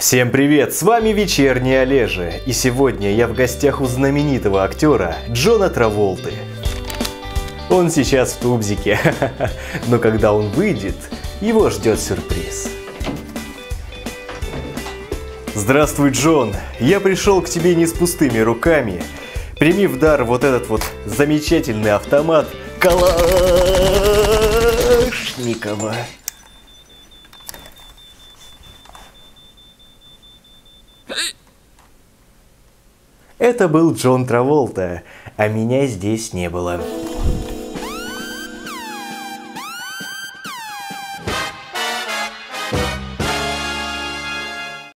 Всем привет, с вами Вечерний Олежа, и сегодня я в гостях у знаменитого актера Джона Траволты. Он сейчас в тубзике, но когда он выйдет, его ждет сюрприз. Здравствуй, Джон, я пришел к тебе не с пустыми руками. Прими в дар вот этот вот замечательный автомат Калашникова. Это был Джон Траволта, а меня здесь не было.